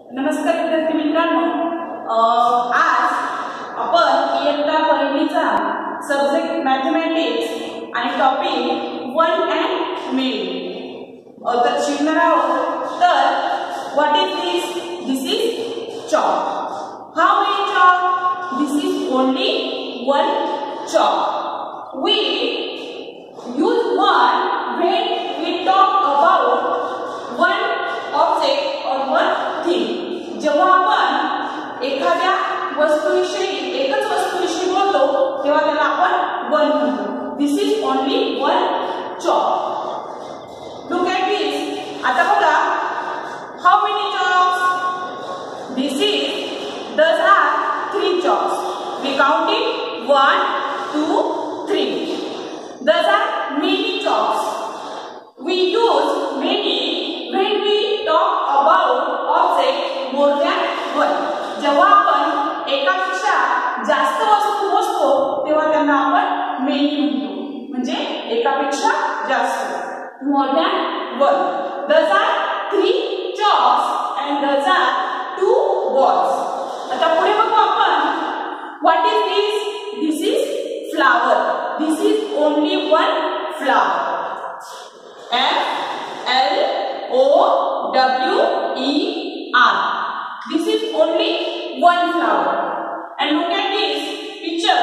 नमस्कार विद्यार्थी मित्रांनो, आज आपण इयत्ता पहिलीचा सब्जेक्ट मॅथमॅटिक्स आणि टॉपिक वन अँड मेनी तर शिकणार आहोत. तर what is this? This is chalk. How many chalk? This is only one chalk. We use one when we talk about one object or one thing. जेव्हा आपण एखाद्या वस्तूविषयी एकच वस्तूविषयी बोलतो तेव्हा त्याला आपण वन म्हणतो. This is only one chalk. Look at this. आता बघा, how many chalks? This is this are three chalks. We counted 1 2 3. Those are many chalks. We use many when we talk about object more than one. जेव्हा आपण एकापेक्षा जास्त वस्तू मोजतो तेव्हा त्यांना आपण many म्हणतो, म्हणजे एकापेक्षा जास्त, more than one. Those are three chalks and those are two balls. आता पुढे बघू आपण. What is this? This is flower. This is only one flower. F L O W E R. This is only one flower. And look at this picture.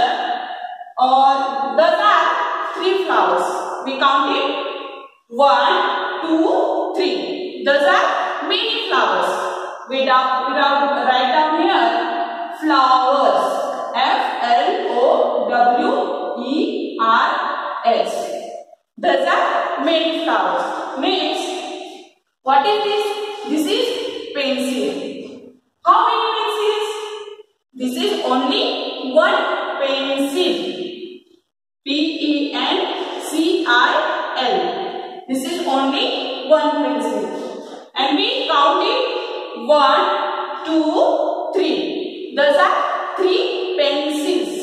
Those are three flowers. We counted 1 2 3. Those are many flowers. We write down here flowers. F L O W E R S. Those are many flowers. Next, what is this? This is pencil. How many pencils? This is only one pencil. P E N C I L. This is only one pencil. And we counted 1 2 3. Those are three pencils.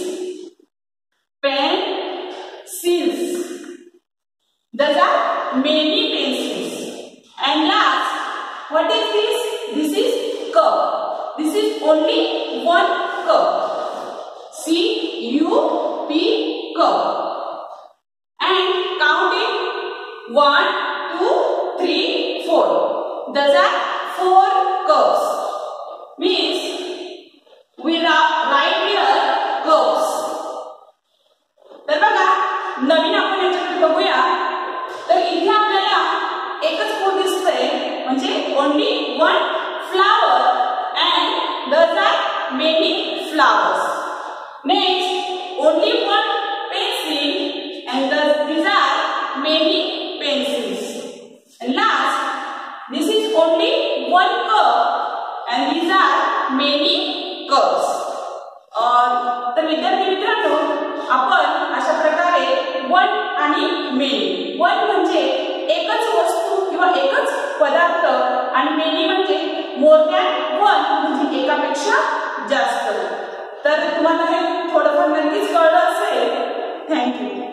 Pencils. Those are many pencils. And last, what is this? This is cup. This is only one cup. C U P cup. And count it 1 2 3 4. Those are four cups. Means we write here cups. तर बघा, नवीन आपण याच्याकडे बघूया. तर इथे आपल्याला एकच फूल दिसतंय, म्हणजे only one flower and this are many flowers. Next, only one pencil and these are many pencils. And last, this is only one cup and these are many cups. तर विद्यार्थी मित्रांनो, आपण अशा प्रकारे वन आणि मेनी. वन म्हणजे एकच वस्तू किंवा एकच पदार्थ आणि मेनी म्हणजे मोर दॅन वन, म्हणजे एकापेक्षा जास्त. तर तुम्हाला हे थोडंफार नक्कीच कळलं असेल. थँक्यू.